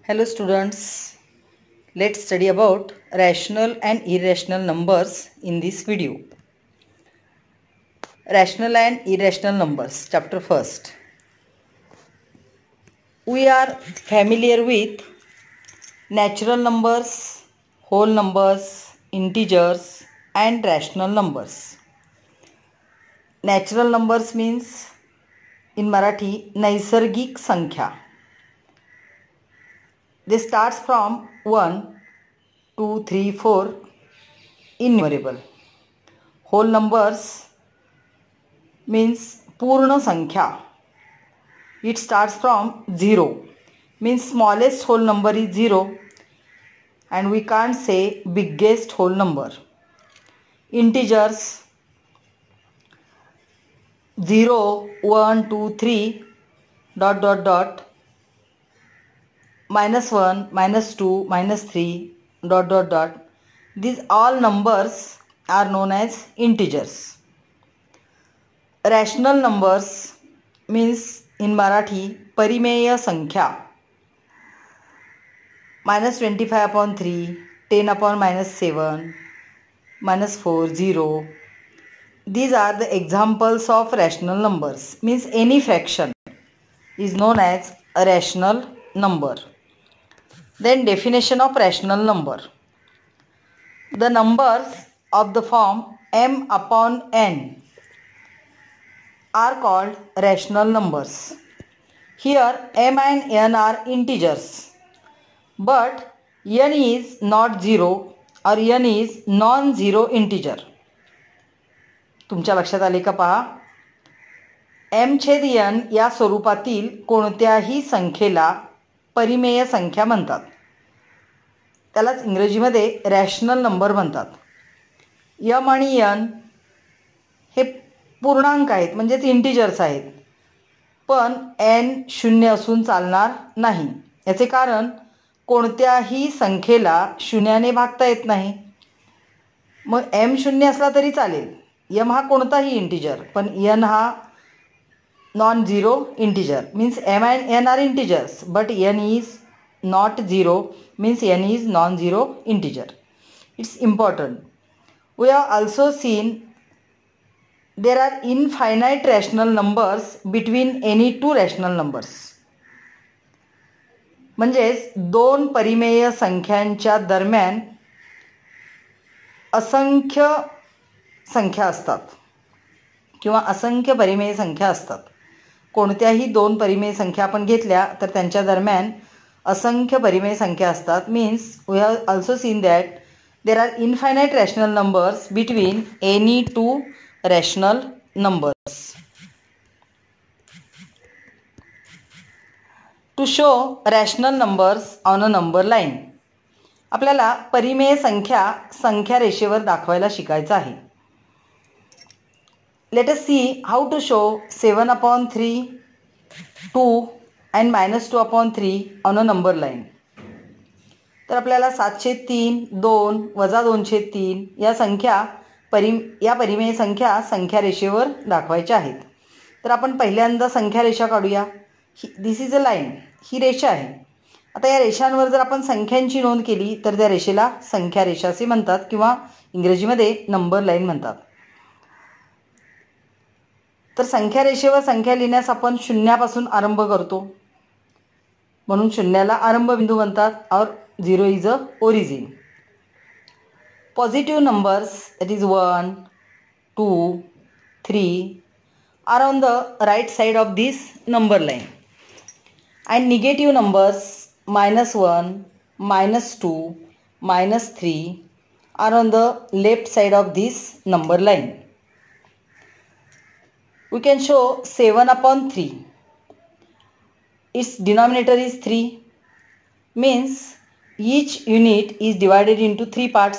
Hello students, let's study about rational and irrational numbers in this video. Rational and irrational numbers, chapter first. We are familiar with natural numbers, whole numbers, integers and rational numbers. Natural numbers means in Marathi naisargik संख्या. They starts from 1, 2, 3, 4 innumerable. Whole numbers means पूर्ण संख्या. It starts from 0 means smallest whole number is 0 and we can't say biggest whole number. Integers 0, 1, 2, 3 ... -1, -2, -3 ... These all numbers are known as integers. Rational numbers means in Marathi परिमेय संख्या. -25/3, 10/-7, -4, 0. These are the examples of rational numbers. Means any fraction is known as a rational number. Then definition of rational number. The numbers of the form m/n are called rational numbers. Here m and n are integers, but n is not 0 or n is non-zero integer. तुमच्या लक्षात आले का पहा? m/n या स्वरूपातील कोणत्याही संख्येला परिमेय संख्या म्हणतात. त्यालाच इंग्रजीमध्ये रॅशनल नंबर म्हणतात. m आणि n हे पूर्णांक आहेत म्हणजेच इंटिजर्स आहेत, पण n शून्य असून चालणार नाही. याचे कारण कोणत्याही संख्येला शून्याने भागता येत नाही. मग m शून्य असला तरी चालेल. m हा कोणताही इंटिजर, पण n हा non zero integer. Means m and n are integers, but n is not 0 means n is non-zero integer. It's important. We have also seen there are infinite rational numbers between any two rational numbers. म्हणजेच दोन परिमेय संख्यांच्या दरम्यान असंख्य संख्या असतात किंवा असंख्य परिमेय संख्या असतात. कोणत्याही दोन परिमेय संख्या आपण घेतल्या तर त्यांच्या दरम्यान असंख्य परिमेय संख्या असतात. Means we have also seen that there are infinite rational numbers between any two rational numbers. To show rational numbers on a number line. आपल्याला परिमेय संख्या संख्या रेषेवर दाखवायला शिकायचं आहे. Let us see how to show 7/3, 2 and -2/3 on a number line. तर आपल्याला 703, 2 वजा 203 या संख्या परिमेय संख्या संख्या रेषेवर दाखवायच्या आहेत. तर आपण पहिल्यांदा संख्या रेषा काढूया. दिस इज अ लाईन. ही रेषा आहे. आता या रेषांवर जर आपण संख्यांची नोंद केली तर त्या रेषेला संख्या रेषा असे म्हणतात किंवा इंग्रजीमध्ये नंबर लाईन म्हणतात. तर संख्या रेषेवर संख्या लिहिण्यास आपण शून्यापासून आरंभ करतो, म्हणून शून्याला आरंभ बिंदू म्हणतात. और 0 is a origin. Positive numbers that is 1, 2, 3 are on the right side of this number line and negative numbers -1, -2, -3 are on the left side of this number line. We can show 7/3. Its denominator is 3. Means each unit is divided into 3 parts.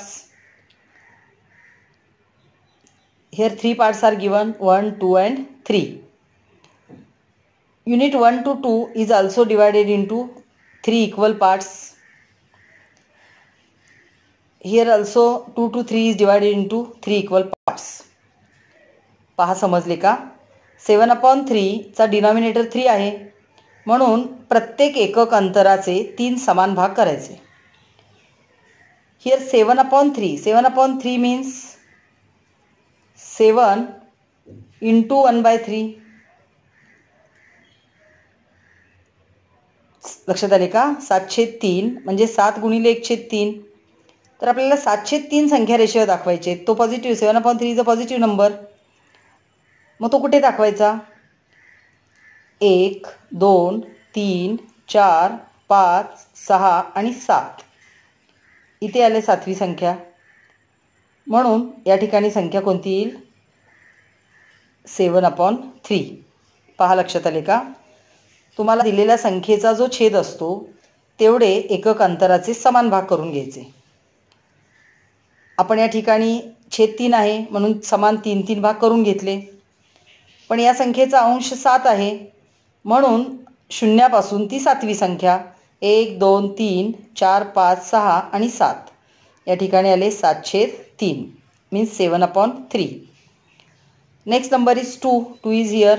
Here 3 parts are given, 1, 2 and 3. Unit 1 to 2 is also divided into 3 equal parts. Here also 2 to 3 is divided into 3 equal parts. पहा समजले का? 7/3 चा denominator 3 आहे, म्हणून प्रत्येक एकक अंतराचे 3 समान भाग करायचे. हिअर 7/3. 7/3 means 7 into 1/3. लक्षात आले का? 7/3 म्हणजे 7 गुणिले 1/3. तर आपल्याला 7/3 संख्या रेषेवर दाखवायचे. तो positive 7/3 is a positive number. मग तो कुठे दाखवायचा? 1 2 3 4 5 6 आणि 7 इथे आले 7वी संख्या. म्हणून या ठिकाणी संख्या कोणती येईल? 7/3. पहा, लक्षात आले का? तुम्हाला दिलेल्या संख्येचा जो छेद असतो तेवढे एकक अंतराचे समान भाग करून घ्यायचे. आपण या ठिकाणी छेद 3 आहे म्हणून समान 3 भाग करून घेतले. पण या संख्येचा अंश 7 आहे म्हणून शून्यापासून ती 7वी संख्या 1 2 3 4 5 6 आणि 7 या ठिकाणी आले 7/3 means 7/3. Next number is 2. 2 is here.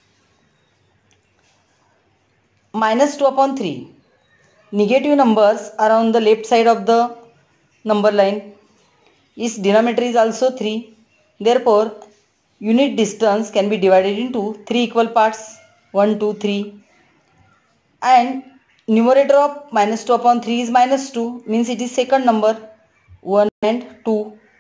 -2/3. Negative numbers are on the left side of the number line. Its denominator is also 3. Therefore, unit distance can be divided into 3 equal parts, 1 2 3. And numerator of -2/3 is -2 means it is second number, 1 and 2.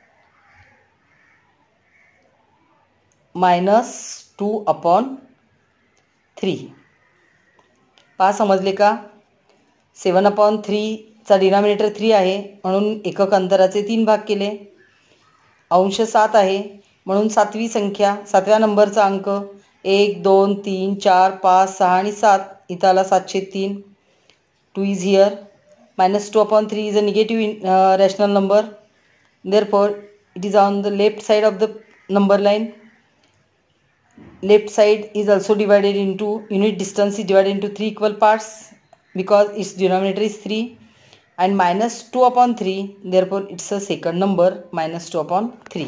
-2/3. पहा, समजले का? 7/3 चा denominator 3 आहे म्हणून एकक अंतराचे 3 भाग केले. अंश 7 आहे म्हणून 7वी संख्या 7व्या नंबरचा अंक 1 2 3 4 5 6 आणि 7 इथं आला 7/3. 2 is here. -2/3 is a negative rational number. Therefore it is on the left side of the number line. Left side is also divided into, unit distance is divided into 3 equal parts because its denominator is 3, and -2/3, therefore it's a second number, -2/3.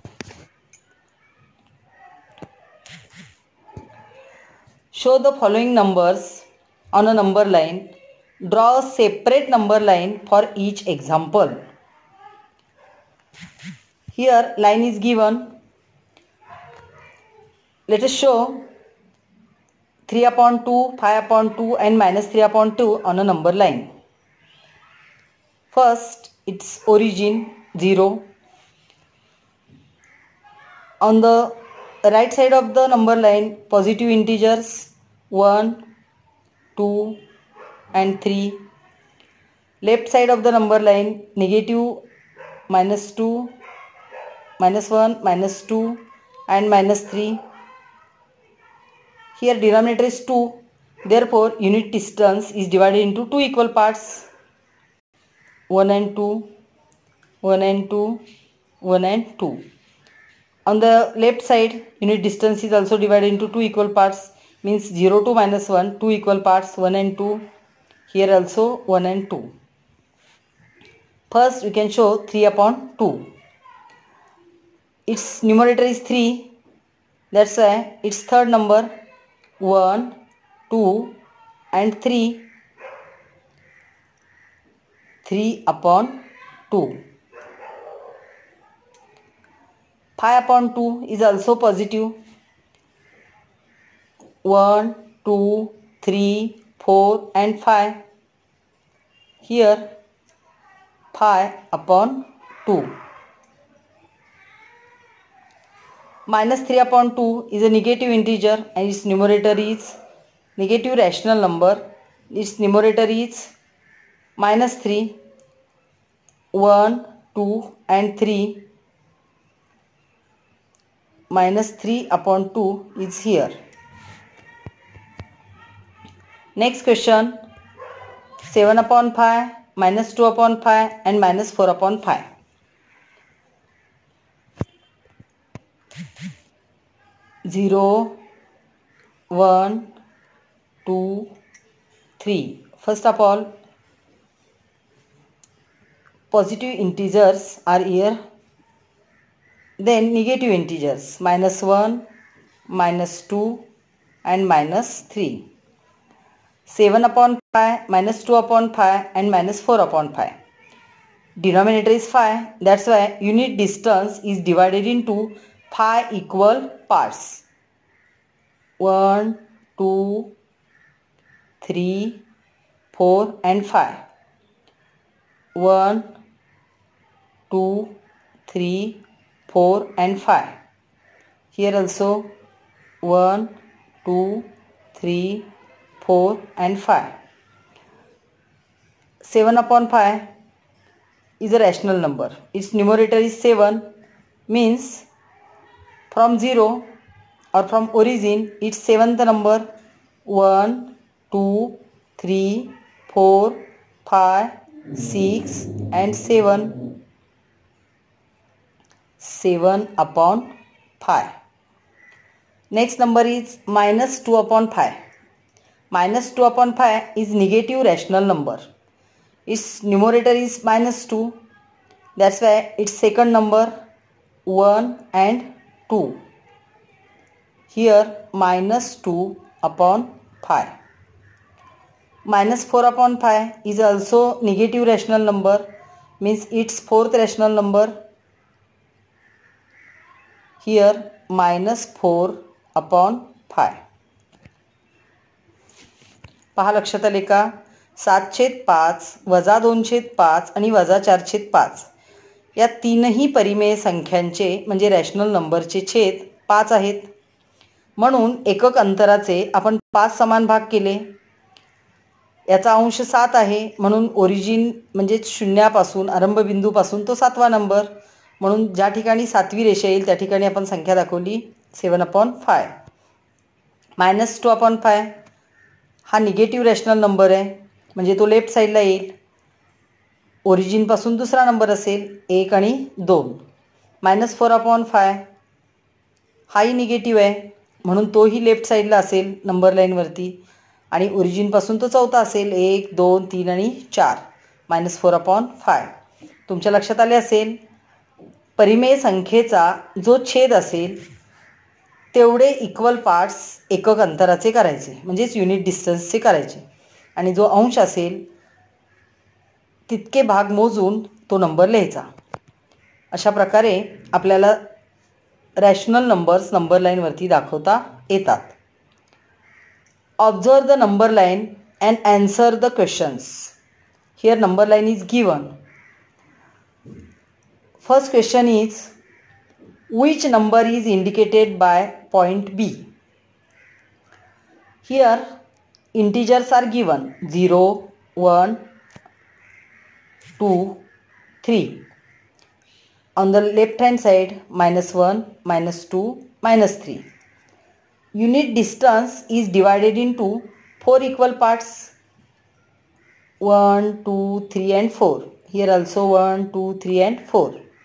Show the following numbers on a number line. Draw a separate number line for each example. Here line is given. Let us show 3/2, 5/2 and -3/2 on a number line. First, its origin 0. On the right side of the number line, positive integers 1, 2 and 3. Left side of the number line, negative -2, -1, -2 and -3. Here denominator is 2, therefore unit distance is divided into 2 equal parts, 1 and 2, 1 and 2, 1 and 2. On the left side, unit distance is also divided into 2 equal parts, means 0 to -1, 2 equal parts, 1 and 2. Here also 1 and 2. First we can show 3/2. Its numerator is 3, that's why its third number, 1, 2 and 3. 3/2. 5/2 is also positive. 1, 2, 3, 4 and 5. Here 5/2. -3/2 is a negative integer and its numerator is negative rational number. Its numerator is -3, 1, 2 and 3. -3/2 is here. Next question, 7/5, -2/5 and -4/5. 0, 1, 2, 3. First of all, positive integers are here, then negative integers -1, -2 and -3. 7 upon 5, minus 2 upon 5 and minus 4 upon 5. Denominator is 5, that's why unit distance is divided into 5 equal parts. 1, 2, 3, 4 and 5. 1, 2, 3, 4 and 5. Here also 1, 2, 3, 4 and 5. 7 upon 5 is a rational number. Its numerator is 7, means from 0 or from origin its 7th number. 1, 2, 3, 4, 5, 6 and 7. 7 upon 5. Next number is minus 2 upon 5. Minus 2 upon 5 is negative rational number. Its numerator is minus 2. That's why its second number 1 and 2. Here minus 2 upon 5. Minus 4 upon 5 is also negative rational number, means its fourth rational number. Here minus 4 upon 5. पहा लक्षात आले का? 7/5 वजा 2/5 आणि वजा 4/5 या तीनही परिमेय संख्यांचे म्हणजे रॅशनल नंबरचे छेद 5 आहेत. म्हणून एकक अंतराचे आपण 5 समान भाग केले. याचा अंश 7 आहे, म्हणून ओरिजिन म्हणजे शून्यापासून आरंभबिंदूपासून तो 7वा नंबर. म्हणून ज्या ठिकाणी 7वी रेषा येईल त्या ठिकाणी आपण संख्या दाखवली 7 upon 5. minus 2 upon 5 हा निगेटिव्ह रॅशनल नंबर आहे, म्हणजे तो लेफ्ट साईडला येईल. ओरिजिनपासून दुसरा नंबर असेल 1 आणि 2. minus 4 upon 5 हाही निगेटिव्ह आहे, म्हणून तोही लेफ्ट साईडला असेल नंबर लाईनवरती. आणि ओरिजिनपासून तो चौथा असेल 1, 2, 3 आणि 4. minus 4 upon 5. तुमच्या लक्षात आले असेल परिमेय संख्येचा जो छेद असेल तेवढे इक्वल पार्ट्स एकक अंतराचे करायचे, म्हणजेच युनिट डिस्टन्सचे करायचे. आणि जो अंश असेल तितके भाग मोजून तो नंबर लिहायचा. अशा प्रकारे आपल्याला रॅशनल नंबर्स नंबर लाईनवरती दाखवता येतात. Observe the number line and answer the questions. Here number line is given. First question is which number is indicated by point B? Here integers are given 0, 1, 2, 3. On the left hand side -1, -2, -3. Unit distance is divided into 4 equal parts. 1, 2, 3 and 4. Here also 1, 2, 3 and 4.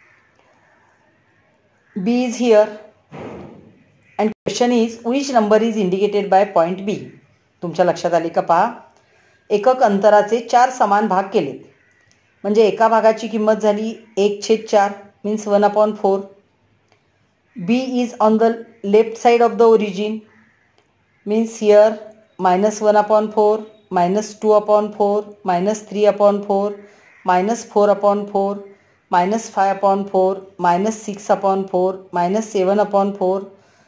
B is here and question is which number is indicated by point B. तुमच्या लक्षात आले का? पहा एकक अंतराचे 4 समान भाग केलेत, म्हणजे एका भागाची किंमत झाली 1/4 means 1 upon 4. B is on the left side of the origin means here -1 upon 4, -2 upon 4, -3 upon 4, -4 upon 4, -5 upon 4, -6 upon 4, -7 upon 4,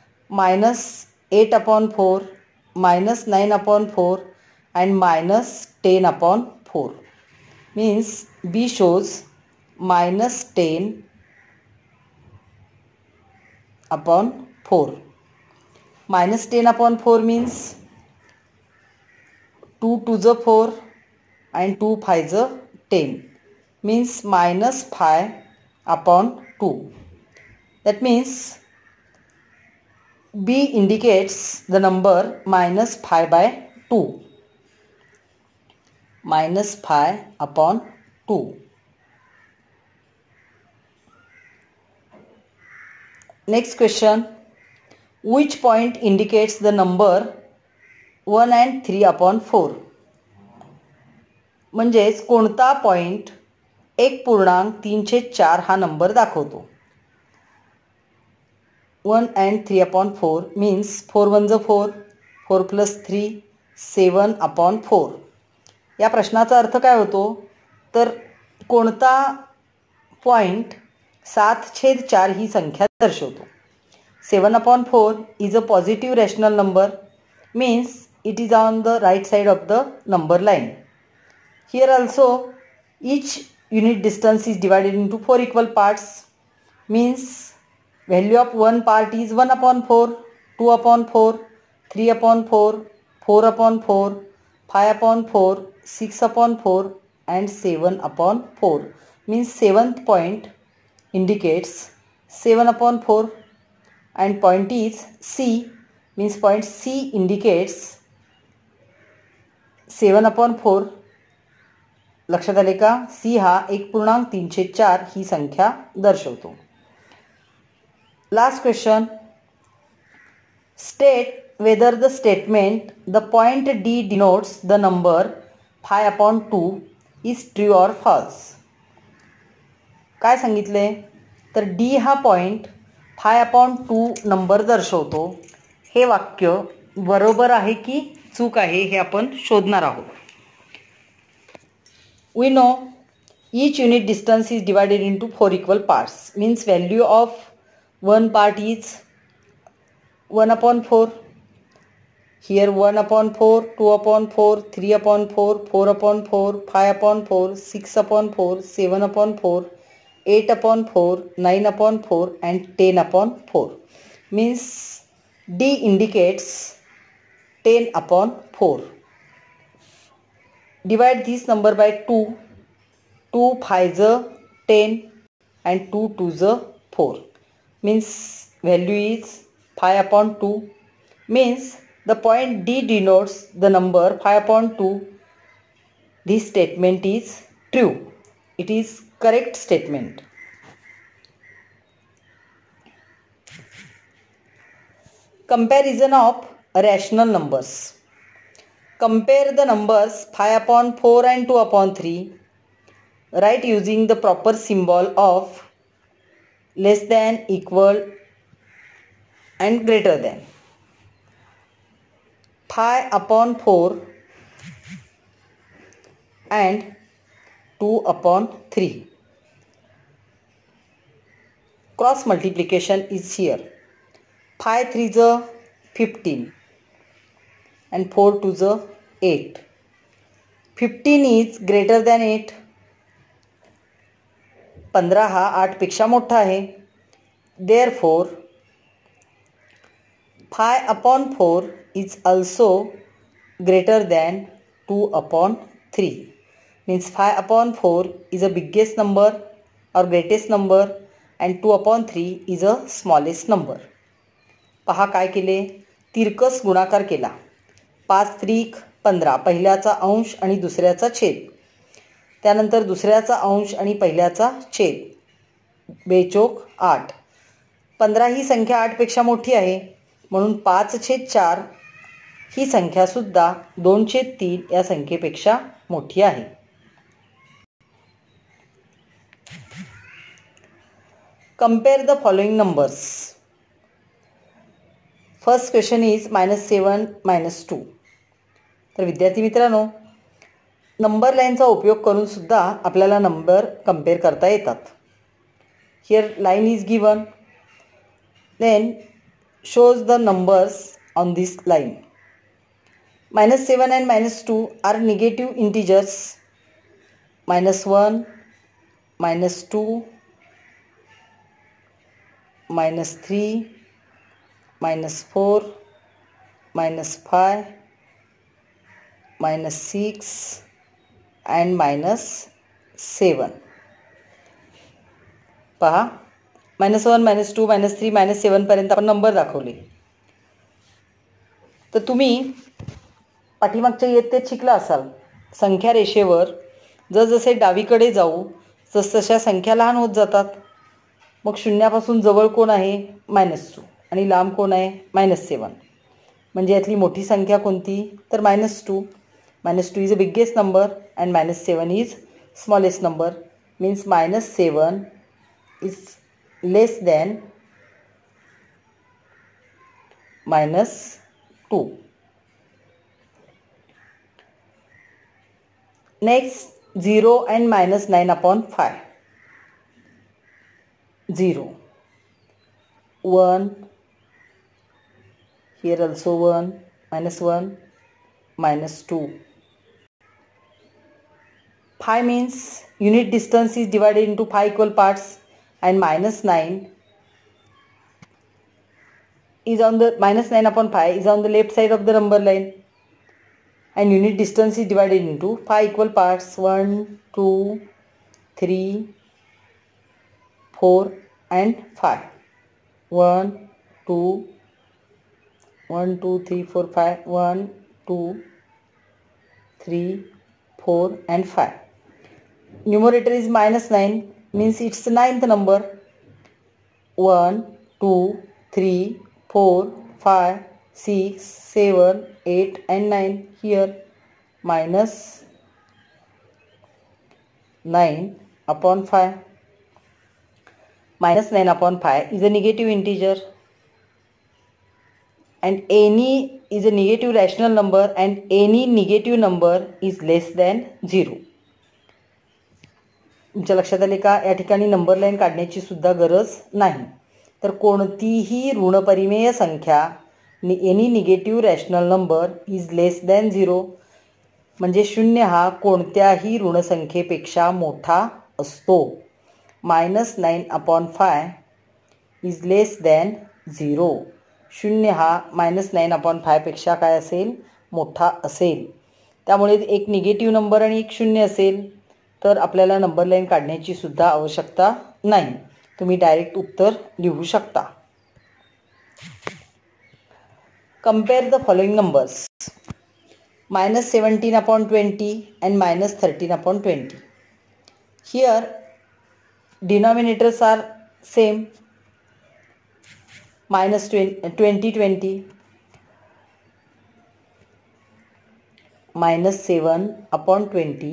-8 upon 4, -9 upon 4 and -10 upon 4. Means B shows -10 upon 4. -10 upon 4 means 2 2s 4 and 2 5s 10. Means -5 upon 2. That means B indicates the number -5/2. -5 upon 2. Next question. Which point indicates the number 1 and 3 upon 4? म्हणजेच कोणता point 1.3/4 हा number दाखवतो. 1 and 3 upon 4 means 4 1s 4, 4 plus 3, 7/4. या प्रश्नाचा अर्थ काय होतो तर कोणता पॉईंट 7/4 ही संख्या दर्शवतो. 7/4 is a positive rational number, means it is on the right side of the number line. Here also each unit distance is divided into 4 equal parts, means value of one part is 1/4, 2/4, 3/4, 4/4, 5/4, 6/4 and 7/4. Means seventh point indicates 7/4 and point is C, means point C indicates 7/4. लक्षात आले का? C हा 1.3/4 ही संख्या दर्शवतो. Last question. State whether the statement the point D denotes the number 5/2 is true or false. काय सांगितले तर D हा पॉइंट 5/2 नंबर दर्शवतो. हे वाक्य बरोबर आहे की चूक आहे हे आपण शोधणार आहोत. We know each unit distance is divided into 4 equal parts, means value of one part is 1/4. Here 1/4, 2/4, 3/4, 4/4, 5/4, 6/4, 7/4, 8/4, 9/4 and 10/4. Means D indicates 10/4. Divide this number by 2. 2 5s 10 and 2 2s 4. Means value is 5/2. Means the point D denotes the number 5/2. This statement is true. It is correct statement. Comparison of rational numbers. Compare the numbers 5/4 and 2/3. Write using the proper symbol of less than, equal and greater than. 5/4 and 2/3. Cross multiplication is here. 5 3s 15 and 4 2s 8. 15 is greater than 8. 15 हा 8 पेक्षा मोठा आहे. Therefore 5/4 is also greater than 2/3. Means 5/4 is a biggest number or greatest number and 2/3 is a smallest number. पहा काय केले, तिरकस गुणाकार केला. 5 3 15, पहिल्याचा अंश आणि दुसऱ्याचा छेद, त्यानंतर दुसऱ्याचा अंश आणि पहिल्याचा छेद, 2 8. 15 ही संख्या 8 पेक्षा मोठी आहे म्हणून 5/4 ही संख्या सुद्धा 2/3 या संख्येपेक्षा मोठी आहे. Compare the following numbers. First question is -7 -2. तर विद्यार्थी मित्रांनो, नंबर लाईनचा उपयोग करून सुद्धा आपल्याला नंबर कंपेअर करता येतात. Here line is given, then shows the numbers on this line. -7 and -2 are negative integers. -1, -2, -3, -4, -5, -6 and -7. पहा, -1, -2, -3, -7 पर्यंत आपण नंबर दाखवले. तर तुम्ही पाठीमागच्या इयत्तेत शिकला असाल, संख्या रेषेवर जसजसे डावीकडे जाऊ तसतशा संख्या लहान होत जातात. मग शून्यापासून जवळ कोण आहे, -2, आणि लांब कोण आहे, -7. म्हणजे यातली मोठी संख्या कोणती तर -2. -2 is a biggest number and -7 is smallest number. Means -7 is less than -2. Next, 0 and minus 9 upon 5. 0, 1, here also 1, minus 2. 5 means unit distance is divided into 5 equal parts, and minus 9 is on the minus 9 upon 5 is on the left side of the number line, and unit distance is divided into 5 equal parts, 1, 2, 3, 4 and 5. 1, 2, 1, 2, 3, 4, 5, 1, 2, 3, 4 and 5. Numerator is minus 9, means it's the ninth number. 1, 2, 3, 4, 5, 6, 7, 8 and 9. Here minus 9 upon 5. Minus 9 upon 5 is a negative integer, and any is a negative rational number, and any negative number is less than 0. तुमच्या लक्षात आले का? या ठिकाणी number line काढण्याची सुद्धा गरज नाही. तर कोणतीही ऋणपरिमेय संख्या, any negative rational number is less than 0, म्हणजे 0 हा कोणत्याही ऋणसंख्येपेक्षा मोठा असतो. minus 9 upon 5 is less than 0. 0 हा minus 9 upon 5 पेक्षा काय असेल? मोठा असेल. त्यामुळे एक निगेटिव्ह नंबर आणि एक 0 असेल तर आपल्याला नंबर लाईन काढण्याची सुद्धा आवश्यकता नाही. तुम्ही डायरेक्ट उत्तर लिहू शकता. Compare the following numbers. minus 17 upon 20 and minus 13 upon 20. Here denominators are same. Minus 20, 20, minus 7 upon 20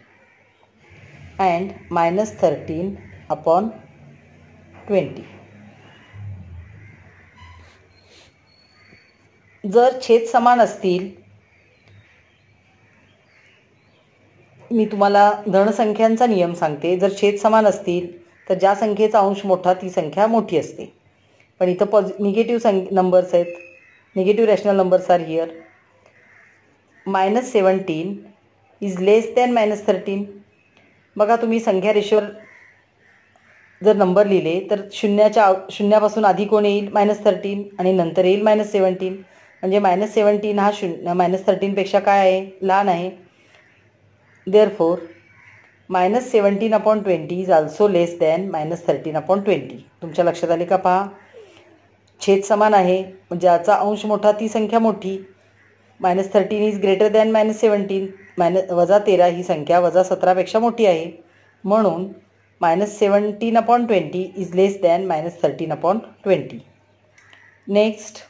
and minus 13 upon 20. जर छेद समान असतील, मी तुम्हाला धनसंख्यांचा नियम सांगते. जर छेद समान असतील तर ज्या संख्येचा अंश मोठा ती संख्या मोठी असते. पण इथं निगेटिव्ह नंबर्स आहेत, negative rational numbers are here. minus 17 is less than minus 13. बघा, तुम्ही संख्या रेषेवर जर नंबर लिहिले तर शून्यापासून आधी कोण येईल? minus 13 आणि नंतर येईल minus 17. म्हणजे minus 17 हा minus 13 पेक्षा काय आहे? लहान आहे. Therefore, minus 17 upon 20 is also less than minus 13 upon 20. तुमच्या लक्षात आले का? पहा, छेद समान आहे, म्हणजे ज्याचा अंश मोठा ती संख्या मोठी. minus 13 is greater than minus 17. वजा 13 ही संख्या वजा 17 पेक्षा मोठी आहे. म्हणून minus 17 upon 20 is less than minus 13 upon 20. Next,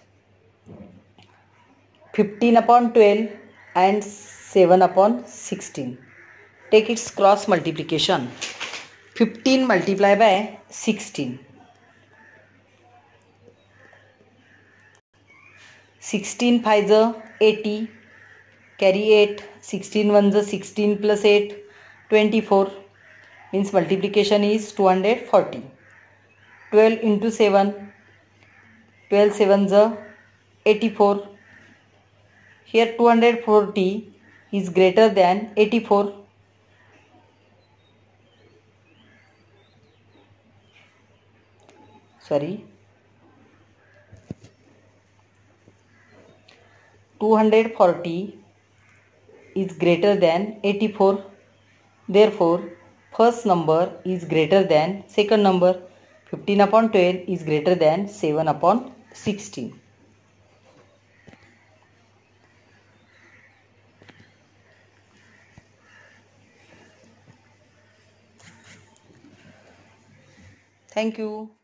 15 upon 12 and 7 upon 16. Take its cross multiplication. 15 multiplied by 16. 16 5 80, carry 8. 16 1 16 plus 8, 24. Means multiplication is 240. 12 into 7, 12 7 84. Here 240 is greater than 84. Sorry. 240 is greater than 84. Therefore, first number is greater than second number. 15 upon 12 is greater than 7 upon 16. Thank you.